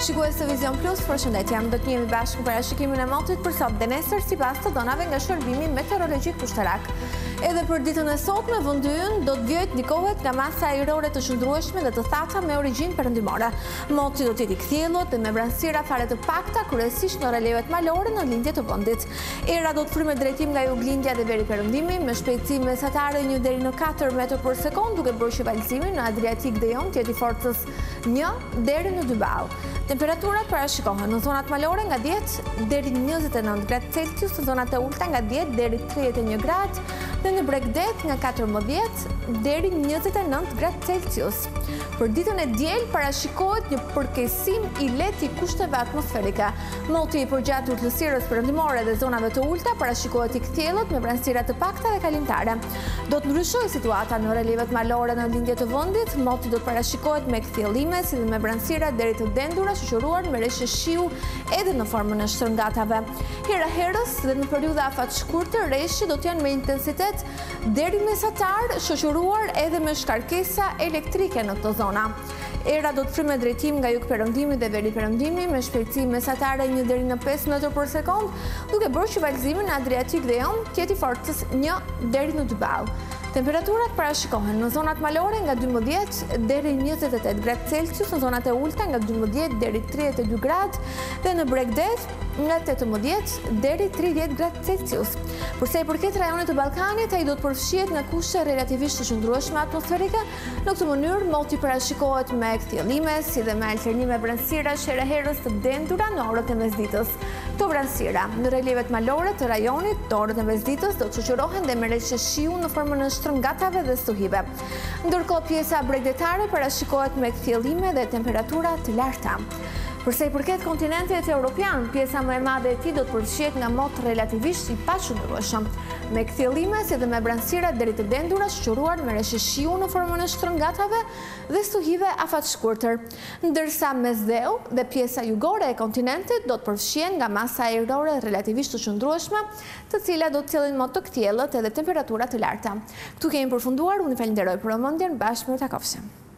Shikues të Vizion Plus, përshëndetje, do të jemi bashkë në parashikimin e motit për sot dhe nesër sipas të dhënave nga shërbimi meteorologjik pushtarak. Edhe për ditën e sotme, vendi ynë do të vijojë ndikohet nga masa ajrore të shndrueshme dhe të thatë me origjinë perëndimore. Moti do të jetë i kthjellët dhe me vranësira fare të pakta, kryesisht në relevet malore në lindje të vendit. Era do të frymë drejtim nga juglindja dhe veri perëndimi me shpejtësi mesatare 1 deri në 4 metër për sekond, duke bërë që valëzimi në Adriatik dhe Jon të jetë i forcës 1 deri në 2 ball. Temperaturat parashikohen në zonat malore nga 10 deri 29 gradë Celsius, në zonat e ulta nga 10 deri 31 gradë dhe në Bregdet nga 14 deri 29 gradë Celsius. Për ditën e diel parashikohet një përkesim i lehtë i kushteve atmosferike. Moti i përgjatë urtësirës perëndimore dhe zonave të ulta parashikohet i kthjellët me vranësira të pakta dhe kalimtare. Do të ndryshojë situata në relevet malore në lindje të vendit. Moti do të parashikohet me kthjellime si dhe me vranësira deri të dendura shoqëruar me reshe shiu edhe në formën e shtrëngatave. Hera herës dhe në periudha afat shkurtër reshje do të janë me intensitet deri mesatar, shoqëruar edhe me shkarkesa elektrike në këto zona. Era do të frymë drejtim nga jugperëndimi dhe veri perëndimi me shpejtësi mesatare 1 deri në 5 metër për sekond, duke bërë që valëzimi në Adriatik dhe Jon të jetë i forcës 1 deri në 2 ball. Temperaturat parashikohen në zonat malore nga 12 deri 28 gradë Celsius, në zonat e ulta nga 12 deri 32 gradë dhe në Bregdet nga 18 deri 30 gradë Celsius. Përsa i përket rajonit të Ballkanit, ai do të përfshihet nga kushte relativisht të shndrueshme atmosferike. Në këtë mënyrë, moti parashikohet me kthjellime si dhe me alternime vranësirash herës të dendura në orët e mesditës. Këto vranësira në relevet malore të rajonit të orët e mesditës do të shoqërohen dhe me reshe shiu në formën e shtrëngatave dhe stuhive. Ndërkohë pjesa bregdetare parashikohet me kthjellime dhe temperatura të larta. Përsa i përket kontinentit evropian, pjesa më e madhe e tij do të përfshihet nga mot relativisht i pashndrueshëm, me kthjellime si dhe me vranësira deri të dendura shoqëruar me reshe shiu në formën e shtrëngatave dhe stuhive afat shkurtër, ndërsa mesdheu dhe pjesa jugore e kontinentit do të përfshihen nga masa ajrore relativisht të shndrueshme, të cilat do të sjellin mot të kthjellët edhe temperatura të larta. Ktu kemi përfunduar, unë falenderoj për vëmendjen, bashkë mirë takofshim.